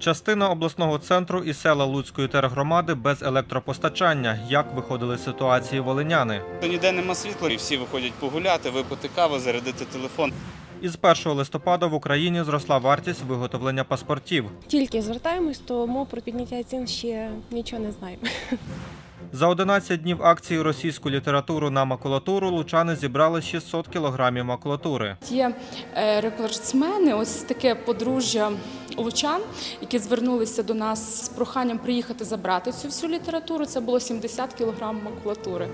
Частина обласного центру і села Луцької тергромади без електропостачання. Як виходили з ситуації волиняни? Ніде нема світла, і всі виходять погуляти, випити каву, зарядити телефон. Із 1 листопада в Україні зросла вартість виготовлення паспортів. Тільки звертаємось, тому про підняття цін ще нічого не знаємо. За 11 днів акції «Російську літературу на макулатуру» лучани зібрали 600 кілограмів макулатури. Є рекордсмени, ось таке подружжя лучан, які звернулися до нас з проханням приїхати забрати цю всю літературу. Це було 70 кілограмів макулатури.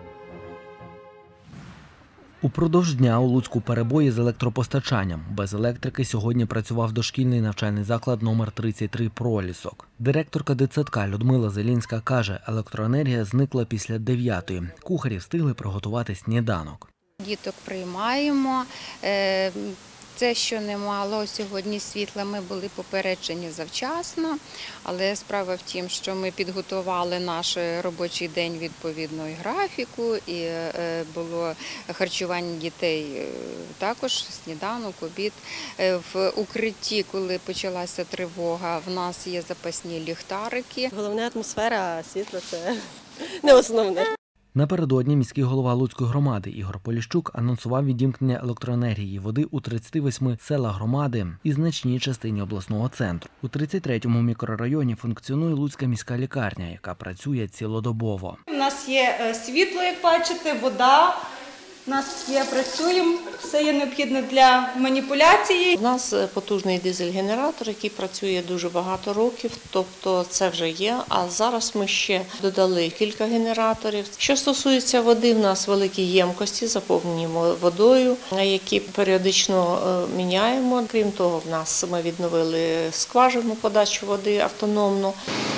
Упродовж дня у Луцьку перебої з електропостачанням. Без електрики сьогодні працював дошкільний навчальний заклад номер 33 «Пролісок». Директорка дитсадка Людмила Зелінська каже, електроенергія зникла після 9-ї. Кухарі встигли приготувати сніданок. Діток приймаємо. Це, що немало сьогодні світла, ми були попереджені завчасно, але справа в тім, що ми підготували наш робочий день відповідно і графіку, і було харчування дітей також, сніданок, обід. В укритті, коли почалася тривога, в нас є запасні ліхтарики. Головне атмосфера, а світло – це не основне. Напередодні міський голова Луцької громади Ігор Поліщук анонсував відімкнення електроенергії і води у 38 селах громади і значній частині обласного центру. У 33-му мікрорайоні функціонує Луцька міська лікарня, яка працює цілодобово. У нас є світло, як бачите, вода. У нас є, працюємо, все є необхідне для маніпуляції. У нас потужний дизель-генератор, який працює дуже багато років, тобто це вже є. А зараз ми ще додали кілька генераторів. Що стосується води, в нас великі ємкості, заповнені водою, які періодично міняємо. Крім того, в нас ми відновили скважину подачу води автономну.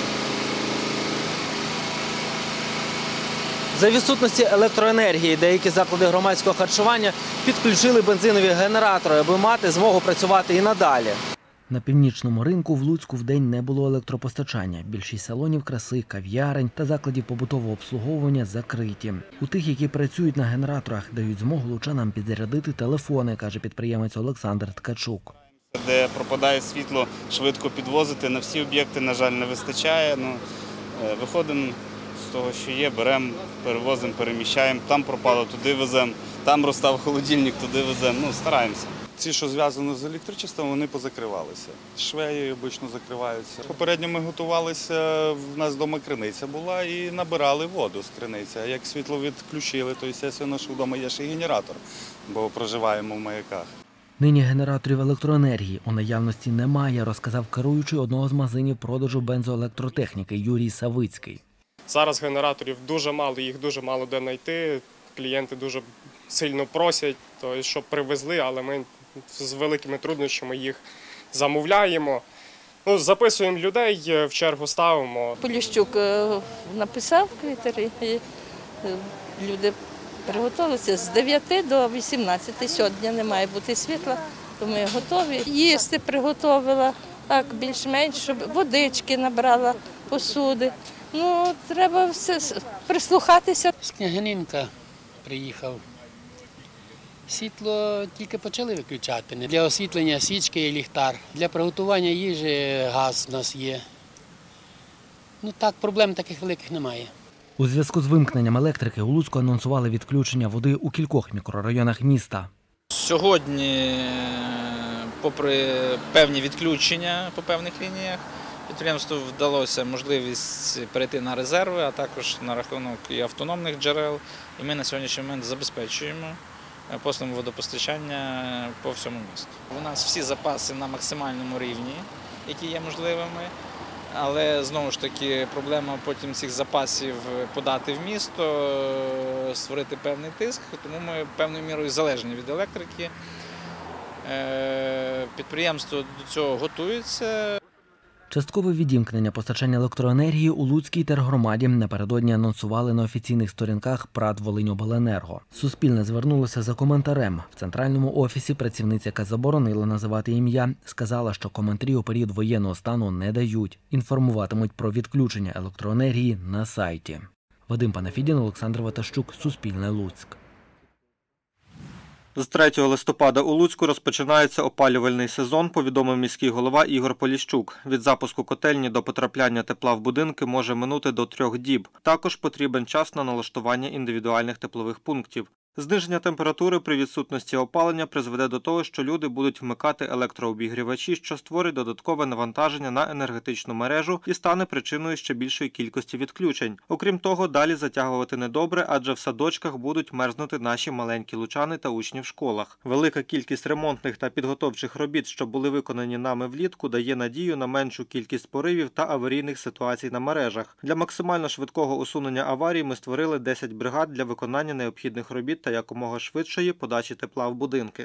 За відсутності електроенергії деякі заклади громадського харчування підключили бензинові генератори, аби мати змогу працювати і надалі. На північному ринку в Луцьку вдень не було електропостачання. Більшість салонів краси, кав'ярень та закладів побутового обслуговування закриті. У тих, які працюють на генераторах, дають змогу лучанам підзарядити телефони, каже підприємець Олександр Ткачук. Де пропадає світло, швидко підвозити, на всі об'єкти, на жаль, не вистачає. Виходимо з того, що є, беремо, перевозимо, переміщаємо, там пропало, туди веземо, там розстав холодильник, туди веземо, стараємося. Ці, що зв'язано з електричеством, вони позакривалися. Швеї обично закриваються. Попередньо ми готувалися, в нас вдома криниця була і набирали воду з криниці. А як світло відключили, то, звісно, що вдома є ще й генератор, бо проживаємо в маяках. Нині генераторів електроенергії у наявності немає, розказав керуючий одного з магазинів продажу бензоелектротехніки Юрій Савицький. Зараз генераторів дуже мало, їх дуже мало де знайти. Клієнти дуже сильно просять, щоб привезли, але ми з великими труднощами їх замовляємо. Записуємо людей, в чергу ставимо. Поліщук написав квитери, і люди приготувалися з 9 до 18. Сьогодні не має бути світла, то ми готові. Їсти приготувала, так більш-менш, щоб водички набрала, посуди. Треба все прислухатися. З Княгининка приїхав. Світло тільки почали виключати. Для освітлення свічки і ліхтар. Для приготування їжі газ у нас є. Так, проблем таких великих немає. У зв'язку з вимкненням електрики у Луцьку анонсували відключення води у кількох мікрорайонах міста. Сьогодні, попри певні відключення по певних лініях, підприємству вдалося можливість перейти на резерви, а також на рахунок і автономних джерел. І ми на сьогоднішній момент забезпечуємо послугами водопостачання по всьому місту. У нас всі запаси на максимальному рівні, які є можливими, але знову ж таки проблема потім цих запасів подати в місто, створити певний тиск, тому ми певною мірою залежні від електрики. Підприємство до цього готується. Часткове відімкнення постачання електроенергії у Луцькій тергромаді напередодні анонсували на офіційних сторінках ПрАТ «Волиньобленерго». Суспільне звернулося за коментарем. В центральному офісі працівниця, яка заборонила називати ім'я, сказала, що коментарі у період воєнного стану не дають. Інформуватимуть про відключення електроенергії на сайті. Вадим Панафідін, Олександр Ватащук, Суспільне, Луцьк. З 3 листопада у Луцьку розпочинається опалювальний сезон, повідомив міський голова Ігор Поліщук. Від запуску котельні до потрапляння тепла в будинки може минути до 3 діб. Також потрібен час на налаштування індивідуальних теплових пунктів. Зниження температури при відсутності опалення призведе до того, що люди будуть вмикати електрообігрівачі, що створить додаткове навантаження на енергетичну мережу і стане причиною ще більшої кількості відключень. Окрім того, далі затягувати недобре, адже в садочках будуть мерзнути наші маленькі лучани та учні в школах. Велика кількість ремонтних та підготовчих робіт, що були виконані нами влітку, дає надію на меншу кількість поривів та аварійних ситуацій на мережах. Для максимально швидкого усунення аварій ми створили 10 бригад для виконання необхідних робіт та якомога швидшої подачі тепла в будинки.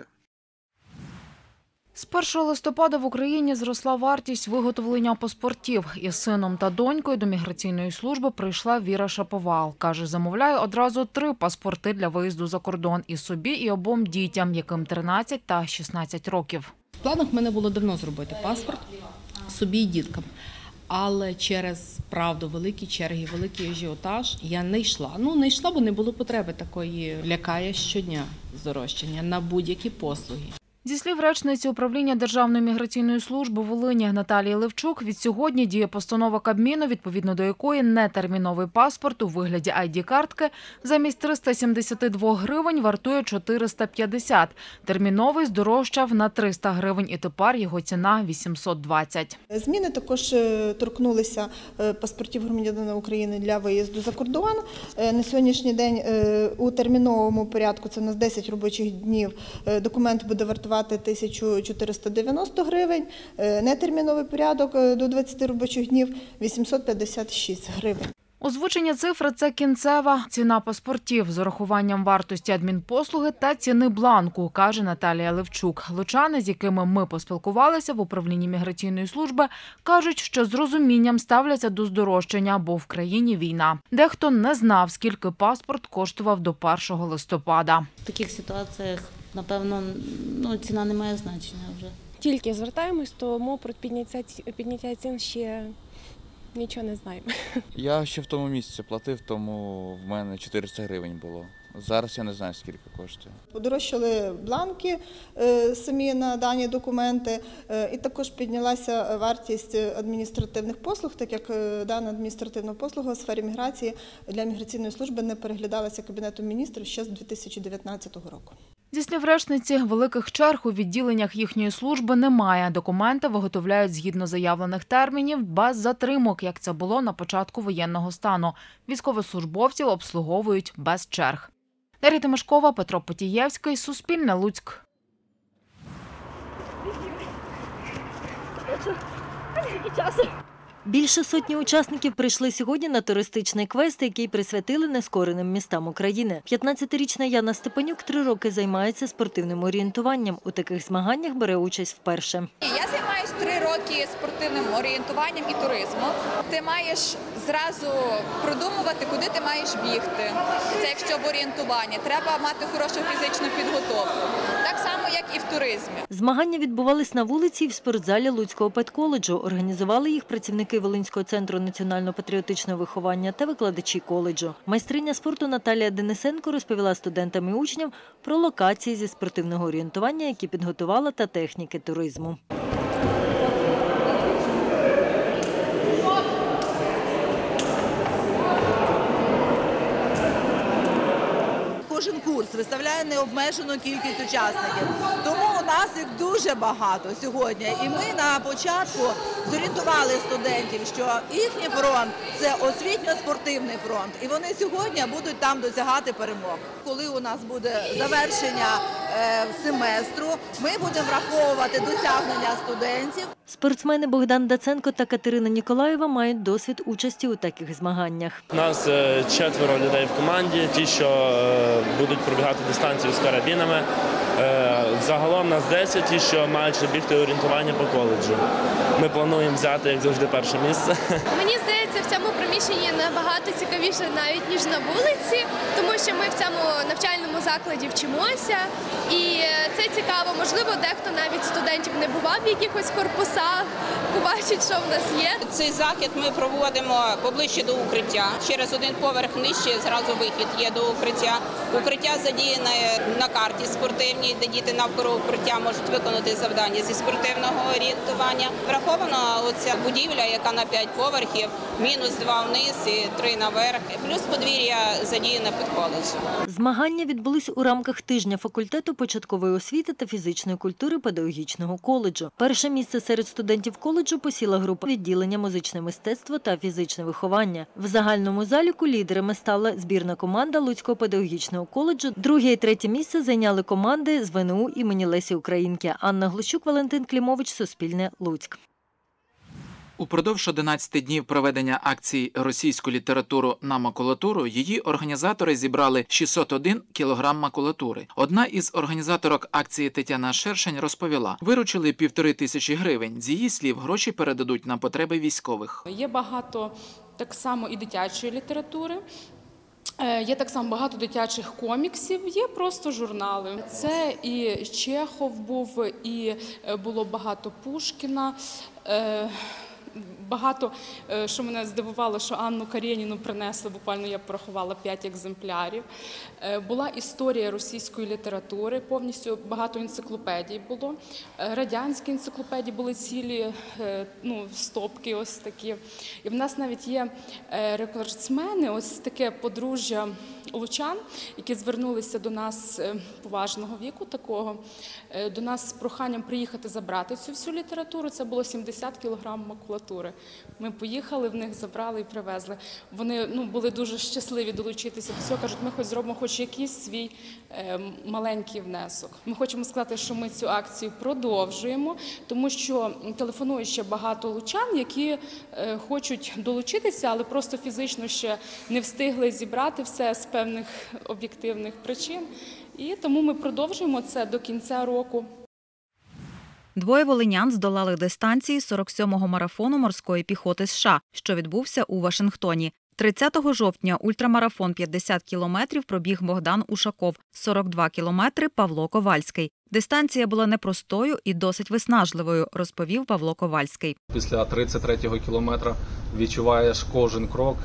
З 1 листопада в Україні зросла вартість виготовлення паспортів. Із сином та донькою до міграційної служби прийшла Віра Шаповал. Каже, замовляє одразу 3 паспорти для виїзду за кордон – і собі, і обом дітям, яким 13 та 16 років. В планах в мене було давно зробити паспорт собі і діткам. Але через, правду, великі черги, великий ажіотаж я не йшла. Не йшла, бо не було потреби такої. Лякає щодня здорожчання на будь-які послуги. Зі слів речниці управління Державної міграційної служби Волині Наталії Левчук, від сьогодні діє постанова Кабміну, відповідно до якої нетерміновий паспорт у вигляді ID-картки замість 372 гривень вартує 450. Терміновий здорожчав на 300 гривень і тепер його ціна 820. Зміни також торкнулися паспортів громадянина України для виїзду за кордон. На сьогоднішній день у терміновому порядку, це у нас 10 робочих днів, документ буде вартувати 1490 гривень, нетерміновий порядок до 20 робочих днів – 856 гривень. Озвучені цифри – це кінцева ціна паспортів з урахуванням вартості адмінпослуги та ціни бланку, каже Наталія Левчук. Лучани, з якими ми поспілкувалися в управлінні міграційної служби, кажуть, що з розумінням ставляться до здорожчання, бо в країні війна. Дехто не знав, скільки паспорт коштував до 1 листопада. В таких ситуаціях, напевно, ціна не має значення вже. Тільки звертаємось, тому про підняття цін ще нічого не знаємо. Я ще в тому місяці платив, тому в мене 400 гривень було. Зараз я не знаю, скільки коштує. Подорожчали бланки самі на дані документи, і також піднялася вартість адміністративних послуг, так як дана адміністративна послуга у сфері міграції для міграційної служби не переглядалася Кабінетом міністрів ще з 2019 року. Зі слів речниці, великих черг у відділеннях їхньої служби немає. Документи виготовляють згідно заявлених термінів, без затримок, як це було на початку воєнного стану. Військовослужбовців обслуговують без черг. Дар'я Тимошкова, Петро Потієвський, Суспільне, Луцьк. Більше сотні учасників прийшли сьогодні на туристичний квест, який присвятили нескореним містам України. 15-річна Яна Степанюк 3 роки займається спортивним орієнтуванням. У таких змаганнях бере участь вперше. Я займаюся 3 роки спортивним орієнтуванням і туризмом. Ти маєш зразу продумувати, куди ти маєш бігти. Це якщо в орієнтуванні. Треба мати хорошу фізичну підготовку. Так само, як і в туризмі. Змагання відбувались на вулиці і в спортзалі Луцького педколеджу. Організували їх працівники Волинського центру національно-патріотичного виховання та викладачі коледжу. Майстриня спорту Наталія Денисенко розповіла студентам і учням про локації зі спортивного орієнтування, які підготувала, та техніки туризму. Кожен курс виставляє необмежену кількість учасників. Тому у нас їх дуже багато сьогодні. І ми на початку зорієнтували студентів, що їхній фронт – це освітньо-спортивний фронт. І вони сьогодні будуть там досягати перемог. Коли у нас буде завершення семестру, ми будемо враховувати досягнення студентів. Спортсмени Богдан Даценко та Катерина Ніколаєва мають досвід участі у таких змаганнях. У нас 4 людей в команді, ті, що будуть пробігати дистанцію з карабінами. Загалом нас 10, ті, що мають бігти орієнтування по коледжу. Ми плануємо взяти, як завжди, перше місце. Мені здається, в цьому приміщенні набагато цікавіше навіть, ніж на вулиці, тому що ми в цьому навчальному закладі вчимося. І це цікаво. Можливо, дехто навіть студентів не бував в якихось корпусах. лісах, побачити, що в нас є. Цей захід ми проводимо поближче до укриття. Через один поверх нижче зразу вихід є до укриття. Укриття задіяне на карті спортивній, де діти навколо укриття можуть виконати завдання зі спортивного орієнтування. Врахована оця будівля, яка на 5 поверхів, -2 вниз і 3 наверх. Плюс подвір'я задіяне під коледжем. Змагання відбулись у рамках тижня факультету початкової освіти та фізичної культури педагогічного коледжу. Перше місце серед студентів коледжу посіла група відділення музичне мистецтво та фізичне виховання. В загальному заліку лідерами стала збірна команда Луцького педагогічного коледжу. Друге і третє місце зайняли команди з ВНУ імені Лесі Українки. Анна Глущук, Валентин Клімович, Суспільне, Луцьк. Упродовж 11 днів проведення акції «Російську літературу на макулатуру» її організатори зібрали 601 кілограм макулатури. Одна із організаторок акції Тетяна Шершень розповіла, виручили 1500 гривень. З її слів, гроші передадуть на потреби військових. Є багато так само і дитячої літератури. Є так само багато дитячих коміксів, є просто журнали. Це і Чехов був, і було багато Пушкіна. Багато, що мене здивувало, що Анну Карєніну принесли, буквально я порахувала 5 екземплярів. Була історія російської літератури, повністю багато енциклопедій було. Радянські енциклопедії були цілі стопки ось такі. І в нас навіть є рекордсмени, ось таке подружжя лучан, які звернулися до нас поважного віку такого, до нас з проханням приїхати забрати цю всю літературу. Це було 70 кілограм макулатури. Ми поїхали, в них забрали і привезли. Вони були дуже щасливі долучитися до цього. Кажуть, ми хоч зробимо хоч якийсь свій маленький внесок. Ми хочемо сказати, що ми цю акцію продовжуємо, тому що телефонує ще багато лучан, які хочуть долучитися, але просто фізично ще не встигли зібрати все з певних об'єктивних причин. І тому ми продовжуємо це до кінця року. Двоє волинян здолали дистанції 47-го марафону морської піхоти США, що відбувся у Вашингтоні. 30 жовтня ультрамарафон 50 кілометрів пробіг Богдан Ушаков, 42 кілометри – Павло Ковальський. Дистанція була непростою і досить виснажливою, розповів Павло Ковальський. Після 33-го кілометра відчуваєш кожен крок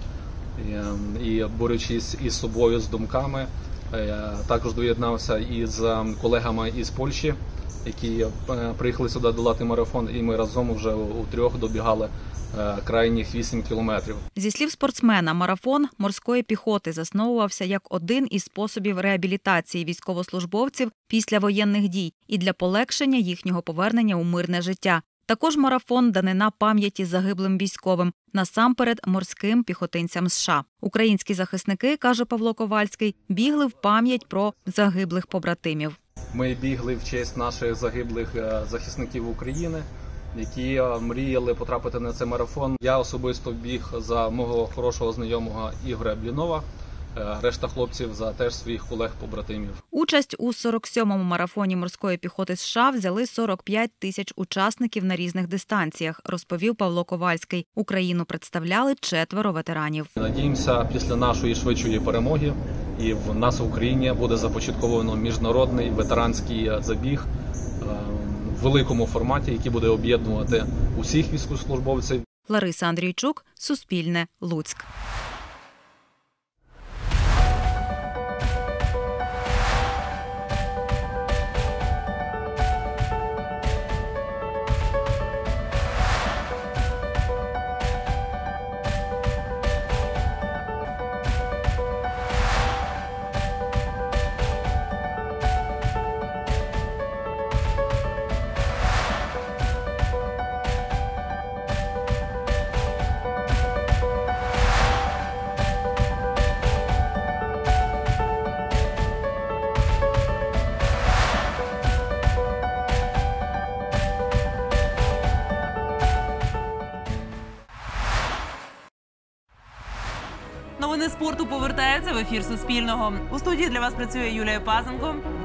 і борючись із собою, з думками. Також доєднався із колегами із Польщі, які приїхали сюди долати марафон, і ми разом вже утрьох добігали крайніх 8 кілометрів. Зі слів спортсмена, марафон морської піхоти засновувався як один із способів реабілітації військовослужбовців після воєнних дій і для полегшення їхнього повернення у мирне життя. Також марафон – данина пам'яті загиблим військовим, насамперед морським піхотинцям США. Українські захисники, каже Павло Ковальський, бігли в пам'ять про загиблих побратимів. Ми бігли в честь наших загиблих захисників України, які мріяли потрапити на цей марафон. Я особисто біг за мого хорошого знайомого Ігоря Блінова, решта хлопців за теж своїх колег-побратимів. Участь у 47-му марафоні морської піхоти США взяли 45 тисяч учасників на різних дистанціях, розповів Павло Ковальський. Україну представляли 4 ветеранів. Надіємося, після нашої швидшої перемоги і в нас в Україні буде започатковано міжнародний ветеранський забіг в великому форматі, який буде об'єднувати усіх військовослужбовців. Лариса Андрійчук, Суспільне, Луцьк. Новини спорту повертаються в ефір Суспільного. У студії для вас працює Юлія Пазенко.